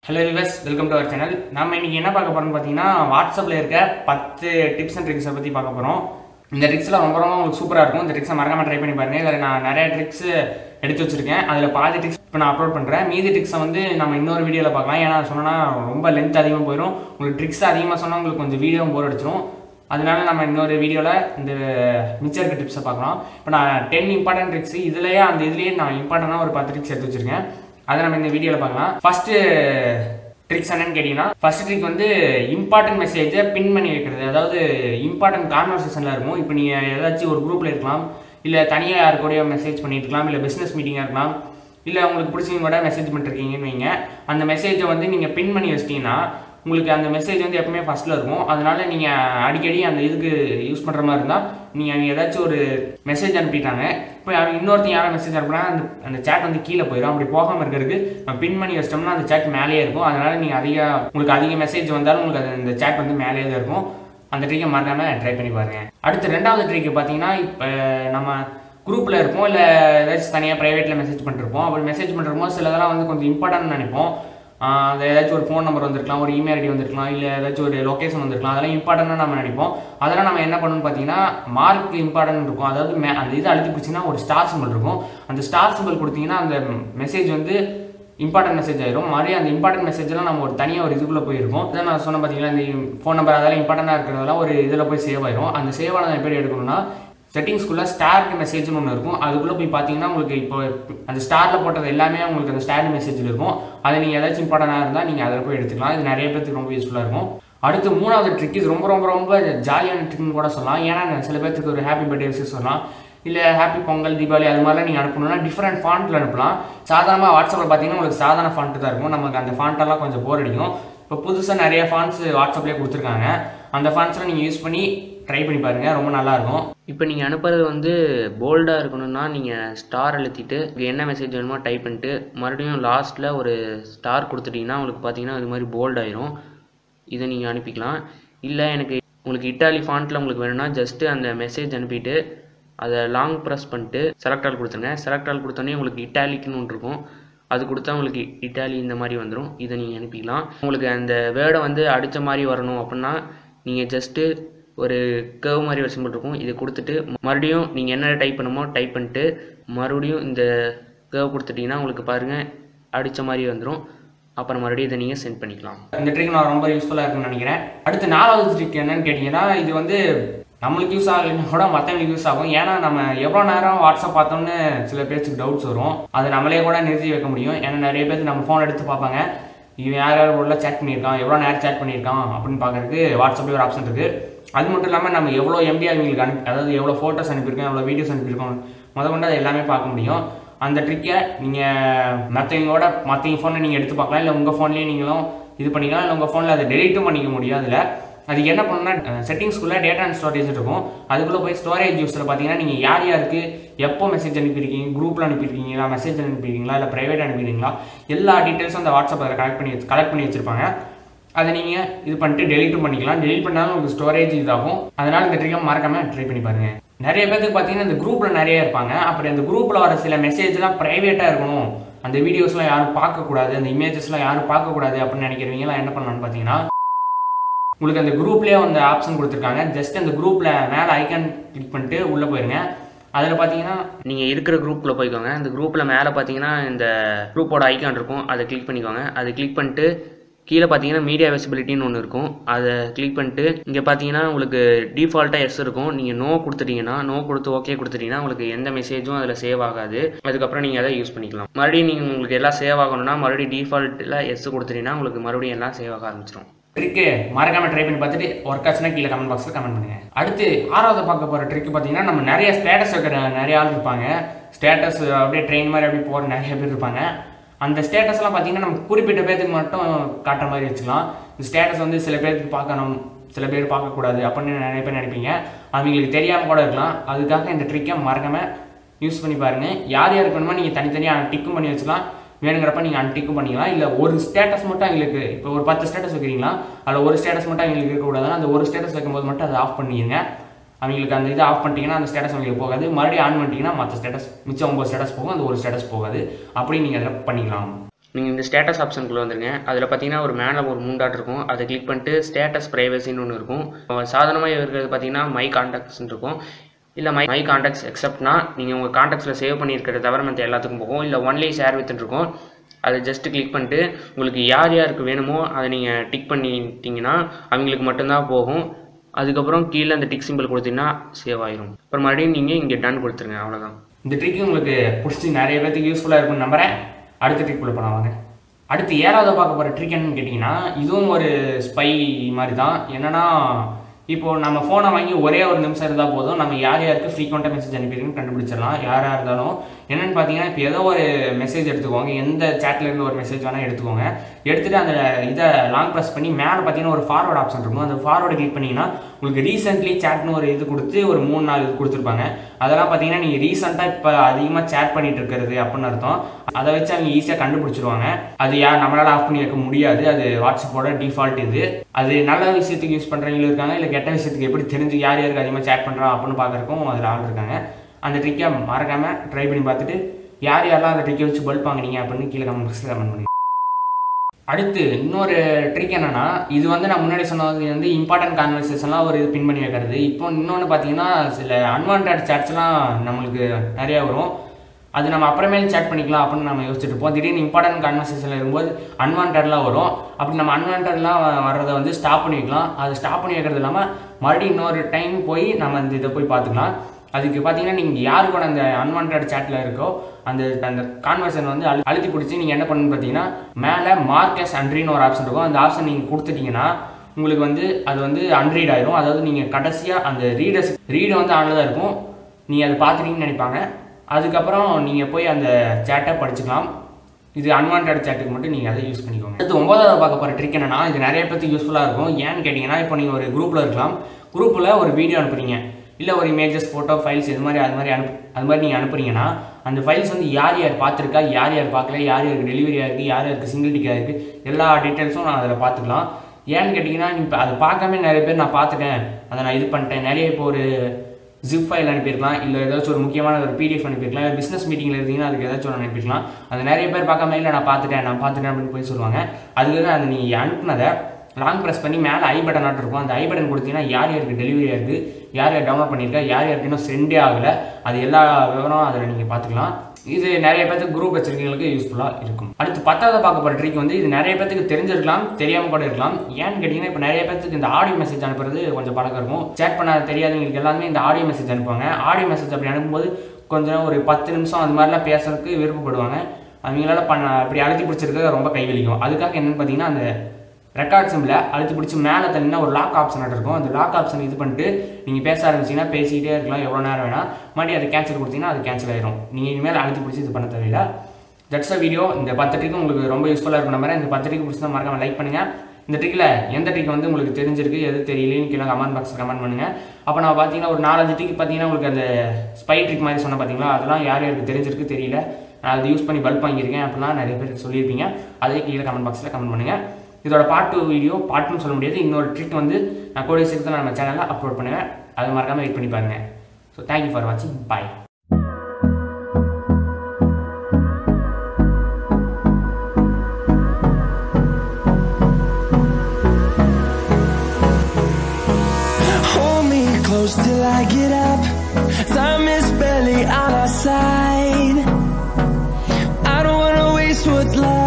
Hello viewers, welcome to our channel. நம்ம இன்னைக்கு என்ன பார்க்க போறோம்னு பார்த்தீங்கன்னா, வாட்ஸ்அப்பில் இருக்க 10 டிப்ஸ் அண்ட் ட்ரிக்ஸை பற்றி பார்க்க போகிறோம். இந்த ட்ரிக்ஸில் ரொம்ப உங்களுக்கு சூப்பராக இருக்கும். இந்த ட்ரிக்ஸை மறக்காம ட்ரை பண்ணி பாருங்க. இதில் நான் நிறைய ட்ரிக்ஸ் எடுத்து வச்சிருக்கேன். அதில் பாதி ட்ரிக்ஸ் இப்போ நான் அப்லோட் பண்ணுறேன். மீதி ட்ரிக்ஸை வந்து நம்ம இன்னொரு வீடியோவில் பார்க்கலாம். ஏன்னா சொன்னோன்னா ரொம்ப லென்த் அதிகமாக போயிடும். உங்களுக்கு ட்ரிக்ஸ் அதிகமாக சொன்னால் உங்களுக்கு கொஞ்சம் வீடியோவும் போர் அடிச்சிடும். அதனால நம்ம இன்னொரு வீடியோவில் இந்த மிச்சம் இருக்க டிப்ஸை பார்க்கலாம். இப்போ நான் 10 இம்பார்ட்டன்ட் ட்ரிக்ஸ் இதுலேயே நான் இம்பார்ட்டண்டாக ஒரு 10 ட்ரிக்ஸ் எடுத்து வச்சிருக்கேன். அதை நம்ம இந்த வீடியோவில் பார்க்கலாம். ஃபர்ஸ்ட் ட்ரிக்ஸ் என்னன்னு கேட்டீங்கன்னா, ஃபர்ஸ்ட் ட்ரிக் வந்து இம்பார்ட்டன்ட் மெசேஜை பின் பண்ணி வைக்கிறது. அதாவது இம்பார்ட்டன்ட் கான்வர்சேஷனில் இருக்கும். இப்போ நீங்கள் ஏதாச்சும் ஒரு குரூப்பில் இருக்கலாம், இல்லை தனியாக யாரு கூடயோ மெசேஜ் பண்ணிட்டு இருக்கலாம், இல்லை பிஸ்னஸ் மீட்டிங்காக இருக்கலாம், இல்லை உங்களுக்கு பிடிச்சவங்க கூட மெசேஜ் பண்ணிருக்கீங்கன்னு வைங்க. அந்த மெசேஜை வந்து நீங்கள் பின் பண்ணி வச்சிட்டீங்கன்னா உங்களுக்கு அந்த மெசேஜ் வந்து எப்பவுமே ஃபர்ஸ்ட்ல இருக்கும். அதனால நீங்கள் அடிக்கடி அந்த இதுக்கு யூஸ் பண்ணுற மாதிரி இருந்தால் நீங்கள் ஏதாச்சும் ஒரு மெசேஜ் அனுப்பிட்டாங்க, இப்போ இன்னொருத்தர் யாரும் மெசேஜ் அனுப்புனா அந்த சேட் வந்து கீழே போயிடும். அப்படி போகாமல் இருக்கிறதுக்கு பின் பண்ணி வச்சிட்டோம்னா அந்த சேட் மேலேயே இருக்கும். அதனால நீங்கள் உங்களுக்கு அதிக மெசேஜ் வந்தாலும் உங்களுக்கு அந்த சேட் வந்து மேலேயே தான் இருக்கும். அந்த ட்ரிக்கை மறக்காம ட்ரை பண்ணி பாருங்க. அடுத்து ரெண்டாவது ட்ரிக் பார்த்தீங்கன்னா, இப்போ நம்ம குரூப்பில் இருப்போம், இல்லை ஏதாச்சும் தனியாக ப்ரைவேட்டில் மெசேஜ் பண்ணிருப்போம். அப்படி மெசேஜ் பண்ணுறப்போ சிலதெல்லாம் வந்து கொஞ்சம் இம்பார்ட்டன்ட் நினைப்போம். அது ஏதாச்சும் ஒரு ஃபோன் நம்பர் வந்திருக்கலாம், ஒரு இமெயில் ஐடி வந்திருக்கலாம், இல்லை ஏதாச்சும் ஒரு லொக்கேஷன் வந்திருக்கலாம். அதெல்லாம் இம்பார்ட்டன்ட்டாக நம்ம நினைப்போம். அதெல்லாம் நம்ம என்ன பண்ணணும்னு பார்த்தீங்கன்னா, மார்க் இம்பார்ட்டன்ட் இருக்கும். அதாவது அந்த இது அழுத்தி பிடிச்சிங்கன்னா ஒரு ஸ்டார் சிம்பிள் இருக்கும். அந்த ஸ்டார் சிம்பிள் கொடுத்தீங்கன்னா அந்த மெசேஜ் வந்து இம்பார்ட்டன்ட் மெசேஜ் ஆயிரும். மாதிரி அந்த இம்பார்ட்டன்ட் மெசேஜ்லாம் நம்ம ஒரு தனியாக ஒரு இதுக்குள்ளே போயிருக்கும். இதான் நான் சொன்ன பார்த்தீங்கன்னா, இந்த ஃபோன் நம்பர் அதெல்லாம் இம்பார்ட்டண்டாக இருக்கிறதெல்லாம் ஒரு இதில் போய் சேவ் ஆயிரும். அந்த சேவ் ஆனதை எப்படி எடுக்கணும்னா, செட்டிங்ஸ்குள்ளே ஸ்டார்ட் மெசேஜ்னு ஒன்று இருக்கும். அதுக்குள்ளே போய் பார்த்தீங்கன்னா உங்களுக்கு இப்போ அந்த ஸ்டாரில் போட்டது எல்லாமே உங்களுக்கு அந்த ஸ்டார்ட் மெசேஜில் இருக்கும். அதை நீங்கள் ஏதாச்சும் இம்பார்ட்டண்டாக இருந்தால் நீங்கள் அதில் போய் எடுத்துக்கலாம். இது நிறைய பேருக்கு ரொம்ப யூஸ்ஃபுல்லாக இருக்கும். அடுத்து மூணாவது ட்ரிக், இது ரொம்ப ரொம்ப ரொம்ப ஜாலியான ட்ரிக்னு கூட சொல்லலாம். ஏன்னா சில பேருக்கு ஒரு ஹாப்பி பர்த்டே விஷயம் சொல்லலாம், இல்லை ஹாப்பி பொங்கல், தீபாவளி அது மாதிரிலாம் நீங்கள் அனுப்பணும்னா டிஃப்ரெண்ட் ஃபாண்ட்டில் அனுப்பலாம். சாதாரணமாக வாட்ஸ்அப்பில் பார்த்தீங்கன்னா உங்களுக்கு சாதாரண ஃபாண்ட்டு தான் இருக்கும். நமக்கு அந்த ஃபாண்ட்டெல்லாம் கொஞ்சம் போர் அடிக்கும். இப்போ புதுசாக நிறைய ஃபாண்ட்ஸ் வாட்ஸ்அப்லேயே கொடுத்துருக்காங்க. அந்த ஃபாண்ட்ஸ்லாம் நீங்கள் யூஸ் பண்ணி ட்ரை பண்ணி பாருங்கள், ரொம்ப நல்லாயிருக்கும். இப்போ நீங்கள் அனுப்புறது வந்து போல்டாக இருக்கணும்னா நீங்கள் ஸ்டார் அழுத்திட்டு என்ன மெசேஜ் வேணுமோ டைப் பண்ணிட்டு மறுபடியும் லாஸ்ட்டில் ஒரு ஸ்டார் கொடுத்துட்டிங்கன்னா உங்களுக்கு பார்த்தீங்கன்னா இது மாதிரி போல்ட் ஆயிரும். இதை நீங்கள் அனுப்பிக்கலாம். இல்லை உங்களுக்கு இட்டாலி ஃபாண்ட்டில் உங்களுக்கு வேணும்னா ஜஸ்ட்டு அந்த மெசேஜ் அனுப்பிட்டு அதை லாங் ப்ரெஸ் பண்ணிட்டு செலக்ட் ஆல் கொடுத்துருங்க. செலக்ட் ஆல் கொடுத்தோன்னே உங்களுக்கு இட்டாலிக்குன்னு ஒன்று இருக்கும். அது கொடுத்தா உங்களுக்கு இட்டாலி இந்த மாதிரி வந்துடும். இதை நீங்கள் அனுப்பிக்கலாம். உங்களுக்கு அந்த வேர்டை வந்து அடித்த மாதிரி வரணும் அப்படின்னா நீங்கள் ஜஸ்ட்டு ஒரு கர்வ் மாதிரி ஒரு சிம்பிள் இருக்கும், இதை கொடுத்துட்டு மறுபடியும் நீங்கள் என்ன டைப் பண்ணுமோ டைப் பண்ணிட்டு மறுபடியும் இந்த கர்வ் கொடுத்துட்டிங்கன்னா உங்களுக்கு பாருங்கள் அடித்த மாதிரி வந்துடும். அப்புறம் மறுபடியும் இதை நீங்கள் சென்ட் பண்ணிக்கலாம். இந்த ட்ரிக் நான் ரொம்ப யூஸ்ஃபுல்லாக இருக்குன்னு நினைக்கிறேன். அடுத்து நாலாவது ட்ரிக் என்னன்னு கேட்டிங்கன்னா, இது வந்து நம்மளுக்கு யூஸ் ஆகலைன்னா கூட மற்றவங்களுக்கு யூஸ் ஆகும். ஏன்னா நம்ம எவ்வளோ நேரம் வாட்ஸ்அப் பார்த்தோம்னு சில பேருக்கு டவுட்ஸ் வரும். அதை நம்மளே கூட நிறுத்தி வைக்க முடியும். ஏன்னா நிறைய பேருக்கு நம்ம ஃபோன் எடுத்து பார்ப்பாங்க, இவன் யார் உள்ள சேட் பண்ணியிருக்கான், எவ்வளோ நேரம் சேட் பண்ணியிருக்கான் அப்படின்னு பார்க்கறதுக்கு வாட்ஸ்அப்லேயே ஒரு ஆப்ஷன் இருக்குது. அது மட்டும் இல்லாமல் நம்ம எவ்வளோ எம்பி அவங்களுக்கு அதாவது எவ்வளோ ஃபோட்டோஸ் அனுப்பியிருக்கோம், எவ்வளோ வீடியோஸ் அனுப்பியிருக்கோம் கொண்டு அதை எல்லாமே பார்க்க முடியும். அந்த ட்ரிக்கை நீங்கள் மற்றவங்க ஃபோனை நீங்கள் எடுத்து பார்க்கலாம், இல்லை உங்கள் ஃபோன்லேயே நீங்களும் இது பண்ணிக்கலாம், இல்லை உங்கள் ஃபோனில் அதை டெலிட்டும் பண்ணிக்க முடியும். அதில் அதுக்கு என்ன பண்ணணும்னா, செட்டிங்ஸ்குள்ளே டேட்டா அண்ட் ஸ்டோரேஜ் இருக்கும். அதுக்குள்ளே போய் ஸ்டோரேஜ் யூஸில் பார்த்தீங்கன்னா நீங்கள் யாருக்கு எப்போ மெசேஜ் அனுப்பியிருக்கீங்க, குரூப்பில் அனுப்பியிருக்கீங்களா, மெசேஜ் அனுப்பியிருக்கீங்களா, இல்லை ப்ரைவேட் அனுப்பியிருக்கீங்களா, எல்லா டீட்டெயில்ஸும் அந்த வாட்ஸ்அப்பில் கலெக்ட் பண்ணி வச்சுருப்பாங்க. அதை நீங்கள் இது பண்ணிட்டு டெலிட்டும் பண்ணிக்கலாம். டெலிட் பண்ணாலும் உங்களுக்கு ஸ்டோரேஜ் இதாகும். அதனால் இந்த ட்ரிக்கை மறக்காம ட்ரை பண்ணி பாருங்கள். நிறைய பேருக்கு பார்த்தீங்கன்னா இந்த குரூப்பில் நிறைய இருப்பாங்க. அப்படி அந்த குரூப்பில் வர சில மெசேஜ்லாம் ப்ரைவேட்டாக இருக்கணும், அந்த வீடியோஸ்லாம் யாரும் பார்க்கக்கூடாது, அந்த இமேஜஸ்லாம் யாரும் பார்க்கக்கூடாது அப்படின்னு நினைக்கிறவங்கலாம் என்ன பண்ணலான்னு பார்த்தீங்கன்னா, உங்களுக்கு அந்த குரூப்லேயே அந்த ஆப்ஷன் கொடுத்துருக்காங்க. ஜஸ்ட் அந்த குரூப்பில் மேலே ஐக்கான் கிளிக் பண்ணிட்டு உள்ளே போயிருங்க. அதில் பார்த்தீங்கன்னா நீங்கள் இருக்கிற குரூப்பில் போய்க்கோங்க. அந்த குரூப்பில் மேலே பார்த்தீங்கன்னா இந்த குரூப்போட ஐக்கான் இருக்கும், அதை கிளிக் பண்ணிக்கோங்க. அதை கிளிக் பண்ணிட்டு கீழே பார்த்தீங்கன்னா மீடியா விசிபிலிட்டின்னு ஒன்று இருக்கும், அதை கிளிக் பண்ணிட்டு இங்கே பார்த்தீங்கன்னா உங்களுக்கு டிஃபால்ட்டாக எஸ் இருக்கும். நீங்கள் நோ கொடுத்துட்டீங்கன்னா, நோ கொடுத்து ஓகே கொடுத்துட்டீங்கன்னா உங்களுக்கு எந்த மெசேஜும் அதில் சேவ் ஆகாது. அதுக்கப்புறம் நீங்கள் அதை யூஸ் பண்ணிக்கலாம். மறுபடியும் நீங்கள் உங்களுக்கு எல்லாம் சேவ் ஆகணும்னா மறுபடியும் டிஃபால்ட்டில் எஸ் கொடுத்துட்டீங்கன்னா உங்களுக்கு மறுபடியும் எல்லாம் சேவ் ஆக ஆரம்பிச்சிடும். ட்ரிக்கு மறக்காம ட்ரை பண்ணி பார்த்துட்டு ஒர்க் ஆச்சுன்னா கீழே கமெண்ட் பாக்ஸில் கமெண்ட் பண்ணுங்க. அடுத்து ஆறாவது பார்க்க போகிற ட்ரிக் பார்த்தீங்கன்னா, நம்ம நிறைய ஸ்டேட்டஸ் வைக்கிற நிறைய ஆள் இருப்பாங்க. ஸ்டேட்டஸ் அப்படியே ட்ரெயின் மாதிரி அப்படியே போகிற நிறைய பேர் இருப்பாங்க. அந்த ஸ்டேட்டஸ்லாம் பார்த்தீங்கன்னா நம்ம குறிப்பிட்ட பேருக்கு மட்டும் காட்டுற மாதிரி வச்சுக்கலாம். இந்த ஸ்டேட்டஸ் வந்து சில பேருக்கு பார்க்கணும், சில பேர் பார்க்கக்கூடாது அப்படின்னு நிறைய பேர் நினைப்பீங்க. அவங்களுக்கு தெரியாமல் கூட இருக்கலாம். அதுக்காக இந்த ட்ரிக்கை மறக்காம யூஸ் பண்ணி பாருங்கள். யார் வேணுமோ நீங்கள் தனித்தனியாக டிக்கும் பண்ணி வச்சுக்கலாம். வேணுங்கிறப்ப நீங்கள் அன்டிக்கும் பண்ணிக்கலாம். இல்லை ஒரு ஸ்டேட்டஸ் மட்டும் அவங்களுக்கு, இப்போ ஒரு 10 ஸ்டேட்டஸ் வைக்கிறீங்களா, அதில் ஒரு ஸ்டேட்டஸ் மட்டும் அவங்களுக்கு இருக்கக்கூடாதுன்னா அந்த ஒரு ஸ்டேட்டஸ் வைக்கும்போது மட்டும் அதை ஆஃப் பண்ணிடுங்க. அவங்களுக்கு அந்த இதை ஆஃப் பண்ணிட்டீங்கன்னா அந்த ஸ்டேட்டஸ் அவங்களுக்கு போகாது. மறுபடியும் ஆன் பண்ணிட்டீங்கன்னா மற்ற ஸ்டேட்டஸ் மிச்சம் 9 ஸ்டேட்டஸ் போகும், அந்த ஒரு ஸ்டேட்டஸ் போகாது. அப்படி நீங்கள் அதில் பண்ணிக்கலாம். நீங்கள் இந்த ஸ்டேட்டஸ் ஆப்ஷனுக்குள்ளே வந்துருங்க. அதில் பார்த்தீங்கன்னா ஒரு மேலே ஒரு 3 டாட் இருக்கும். அதை கிளிக் பண்ணிட்டு ஸ்டேட்டஸ் ப்ரைவசின்னு ஒன்று இருக்கும். சாதாரணமாக இருக்கிறது பார்த்தீங்கன்னா மை கான்டாக்ட்ஸ்ன்னு இருக்கும். இல்லை மை கான்டாக்ட்ஸ் எக்ஸப்ட்னா நீங்கள் உங்கள் கான்டாக்ட்ஸில் சேவ் பண்ணியிருக்கிற தவிர மற்ற எல்லாத்துக்கும் போகும். இல்லை ஒன்லி ஷேர் வித்துன்னு இருக்கும். அதை ஜஸ்ட்டு கிளிக் பண்ணிட்டு உங்களுக்கு யார் யாருக்கு வேணுமோ அதை நீங்கள் டிக் பண்ணிட்டீங்கன்னா அவங்களுக்கு மட்டும்தான் போகும். அதுக்கப்புறம் கீழே அந்த டிக் சிம்பிள் கொடுத்தீங்கன்னா சேவ் ஆயிரும். அப்புறம் மறுபடியும் நீங்கள் இங்கே டன் கொடுத்துருங்க. அவ்வளோதான். இந்த ட்ரிக் உங்களுக்கு பிடிச்சி நிறைய பேருக்கு யூஸ்ஃபுல்லாக இருக்கும்னு நம்புறேன். அடுத்த ட்ரிக் உள்ள போகலாம் வாங்க. அடுத்து 7வது பார்க்க போகிற ட்ரிக் என்னன்னு கேட்டிங்கன்னா இதுவும் ஒரு ஸ்பை மாதிரி தான். என்னென்னா இப்போது நம்ம ஃபோனை வாங்கி ஒரே ஒரு நிமிஷம் இருந்தால் போதும் நம்ம யார் யாருக்கு ஃப்ரீக்வெண்ட்டாக மெசேஜ் அனுப்பிடுன்னு கண்டுபிடிச்சிடலாம். யாராக இருந்தாலும் என்னென்னு பார்த்தீங்கன்னா இப்போ ஏதோ ஒரு மெசேஜ் எடுத்துக்கோங்க. எந்த சேட்லேருந்து ஒரு மெசேஜ் வேணால் எடுத்துக்கோங்க. எடுத்துகிட்டு அந்த இதை லாங் ப்ரெஸ் பண்ணி மேலே பார்த்தீங்கன்னா ஒரு ஃபார்வர்ட் ஆப்ஷன் இருக்கும். அந்த ஃபார்வர்டு கிளிக் பண்ணிங்கன்னா உங்களுக்கு ரீசென்ட்லி சேட்னு ஒரு இது கொடுத்து ஒரு 3-4 இது கொடுத்துருப்பாங்க. அதெல்லாம் பார்த்தீங்கன்னா நீங்கள் ரீசெண்டாக இப்போ அதிகமாக சேட் பண்ணிட்டு இருக்கிறது அப்படின்னு அர்த்தம். அதை வச்சு அவங்க ஈஸியாக கண்டுபிடிச்சிருவாங்க. அது நம்மளால் ஆஃப் பண்ணி வைக்க முடியாது. அது வாட்ஸ்அப்போட டிஃபால்ட் இது. அது நல்ல விஷயத்துக்கு யூஸ் பண்ணுறவங்களும் இருக்காங்க. இல்லை கெட்ட விஷயத்துக்கு எப்படி தெரிஞ்சு யார் யாருக்கு அதிகமாக சேட் பண்ணுறோம் அப்படின்னு பார்க்குறக்கும் அதில் ஆள் இருக்காங்க. அந்த ட்ரிக்கை மறக்காமல் ட்ரை பண்ணி பார்த்துட்டு யார் யாரெல்லாம் அந்த ட்ரிக்கை வச்சு பல்ப் வாங்கினீங்க அப்படின்னு கீழே கமெண்ட் பண்ணி. அடுத்து இன்னொரு ட்ரிக் என்னன்னா இது நான் முன்னாடி சொன்னது இம்பார்ட்டன்ட் கான்வர்சேஷன்லாம் ஒரு இது பின் பண்ணி வைக்கிறது. இப்போ இன்னொன்று பார்த்தீங்கன்னா சில அன்வான்ட் சேட்ஸ்லாம் நம்மளுக்கு நிறையா வரும். அது நம்ம அப்புறமேலும் சேட் பண்ணிக்கலாம் அப்படின்னு நம்ம யோசிச்சுட்டு இருப்போம். திடீர்னு இம்பார்ட்டன்ட் கான்வர்சேஷனில் இருக்கும்போது அன்வான்ட்லாம் வரும். அப்படி நம்ம அன்வான்ட்லாம் வர்றதை ஸ்டாப் பண்ணி வைக்கலாம். அது ஸ்டாப் பண்ணி வைக்கிறது இல்லாமல் மறுபடியும் இன்னொரு டைம் போய் நம்ம இந்த இதை போய் பார்த்துக்கலாம். அதுக்கு பார்த்தீங்கன்னா நீங்கள் யாரு கூட அந்த அன்வான்ட் சேட்டில் இருக்கோ அந்த கான்வர்சேஷன் அழுத்தி பிடிச்சி நீங்கள் என்ன பண்ணணும்னு பார்த்தீங்கன்னா மேலே மார்க் அஸ் அன்ரீட்னு ஒரு ஆப்ஷன் இருக்கும். அந்த ஆப்ஷன் நீங்கள் கொடுத்துட்டீங்கன்னா உங்களுக்கு அது அன்ரீட் ஆயிரும். அதாவது நீங்கள் கடைசியாக அந்த ரீடு ஆனில் தான் இருக்கும். நீங்கள் அதை பார்த்துட்டீங்கன்னு நினைப்பாங்க. அதுக்கப்புறம் நீங்கள் போய் அந்த சேட்டை படிச்சுக்கலாம். இது அன்வான்ட் சேட்டுக்கு மட்டும் நீங்கள் அதை யூஸ் பண்ணிக்கோங்க. அடுத்து 9வது பார்க்க போகிற ட்ரிக் என்னன்னா இது நிறைய பேருக்கு யூஸ்ஃபுல்லாக இருக்கும். ஏன்னு கேட்டிங்கன்னா இப்போ நீங்கள் ஒரு குரூப்பில் இருக்கலாம். குரூப்பில் ஒரு வீடியோ அனுப்புறீங்க. இல்லை ஒரு இமேஜஸ் ஃபோட்டோ ஃபைல்ஸ் அது மாதிரி நீங்கள் அனுப்புறீங்கன்னா அந்த ஃபைல்ஸ் யார் யார் பார்த்துருக்கா, யார் யார் பார்க்கல, யார் யாருக்கு டெலிவரி ஆகிருக்கு, யார் யாருக்கு சிங்கிள் டிக்காக இருக்குது, எல்லா டீட்டெயில்ஸும் நான் அதில் பார்த்துக்கலாம். ஏன்னு கேட்டிங்கன்னா இப்போ அதை பார்க்காம நிறைய பேர் நான் பார்த்துட்டேன், அதை நான் இது பண்ணிட்டேன். நிறைய இப்போ ஒரு ஜிப் ஃபைல் அனுப்பியிருக்கலாம். இல்லை ஏதாச்சும் ஒரு முக்கியமான ஒரு பிடிஎஃப் அனுப்பியிருக்கலாம். இல்லை பிஸ்னஸ் மீட்டிங்கில் இருந்தீங்கன்னா அதுக்கு ஏதாச்சும் ஒன்று அனுப்பியிருக்கலாம். அது நிறைய பேர் பார்க்காம இல்லை நான் பார்த்துட்டேன் அப்படின்னு போய் சொல்லுவாங்க. அதுக்கு அந்த நீங்கள் அனுப்புனதை லாங் ப்ரெஸ் பண்ணி மேலே ஐ பட்டன் ஆட் இருக்கும். அந்த ஐ பட்டன் கொடுத்தீங்கன்னா யார் யாருக்கு டெலிவரி ஆகுது, யார் யார் டவுன்லோட் பண்ணியிருக்கா, யார் யாருக்கு இன்னும் சென்டே ஆகலை, அது எல்லா விவரம் அதில் நீங்கள் பார்த்துக்கலாம். இது நிறைய பேருக்கு குரூப் வச்சிருக்கவங்களுக்கு யூஸ்ஃபுல்லாக இருக்கும். அடுத்து 10வது பார்க்க போகிற ட்ரிக் இது நிறைய பேருக்கு தெரிஞ்சிருக்கலாம், தெரியாமல் கூட இருக்கலாம். ஏன்னு கேட்டிங்கன்னா இப்போ நிறைய பேருக்கு இந்த ஆடியோ மெசேஜ் அனுப்புறது கொஞ்சம் பழக்கம் இருக்கும். சேட் பண்ண தெரியாதவங்களுக்கு எல்லாமே இந்த ஆடியோ மெசேஜ் அனுப்புவாங்க. ஆடியோ மெசேஜ் அப்படி அனுப்பும்போது கொஞ்சம் ஒரு 10 நிமிஷம் அது மாதிரிலாம் பேசுறதுக்கு விருப்பப்படுவாங்க. அவங்களால அப்படி அழுத்தி பிடிச்சிருக்க ரொம்ப கைவலிக்கும். அதுக்காக என்னன்னு பார்த்தீங்கன்னா அந்த ரெக்கார்ட் சிம்பிளை அழுத்தி பிடிச்சி மேலே தள்ளினா ஒரு லாக் ஆப்ஷன் இருக்கும். அந்த லாக் ஆப்ஷன் இது பண்ணிட்டு நீங்கள் பேச ஆரம்பிச்சிங்கன்னா பேசிக்கிட்டே இருக்கலாம் எவ்வளோ நேரம் வேணால். மறுபடியும் அதை கேன்சல் கொடுத்தீங்கன்னா அது கேன்சல் ஆயிரும். நீங்கள் இனிமேல் அழுத்தி பிடிச்சி இது பண்ண தேவையில்லை. That's a video. இந்த 10 ட்ரிக் உங்களுக்கு ரொம்ப யூஸ்ஃபுல்லாக இருக்கும். நம்புறேன். இந்த 10 ட்ரிக் பிடிச்சா மறக்காம லைக் பண்ணுங்கள். இந்த ட்ரிக்கில் எந்த ட்ரிக் உங்களுக்கு தெரிஞ்சிருக்கு, எது தெரியலன்னு கீழே கமெண்ட் பாக்ஸில் கமெண்ட் பண்ணுங்கள். அப்போ நான் பார்த்தீங்கன்னா ஒரு 4-5 ட்ரிக் பார்த்தீங்கன்னா உங்களுக்கு அந்த ஸ்பை ட்ரிக் மாதிரி சொன்ன பார்த்தீங்களா, அதெல்லாம் யார் யாருக்கு தெரிஞ்சிருக்கு தெரியல, நான் அதை யூஸ் பண்ணி பல்ப் வாங்கியிருக்கேன் அப்படிலாம் நிறைய பேருக்கு சொல்லியிருப்பீங்க. அதே கீழே கமெண்ட் பாக்ஸில் கமெண்ட் பண்ணுங்கள். இதோட பார்ட் 2 வீடியோ பார்ட் 2 சொல்ல முடியாது. இன்னொரு ட்ரிக் நான் கூடிய சீக்கிரத்தில் நம்ம சேனலில் அப்லோட் பண்ணுவேன். அது மறக்காமல் வெயிட் பண்ணி பாருங்கள். ஸோ தேங்க்யூ ஃபார் வாட்சிங். பாய். Till I get up, time is barely on our side. I don't wanna waste what's left.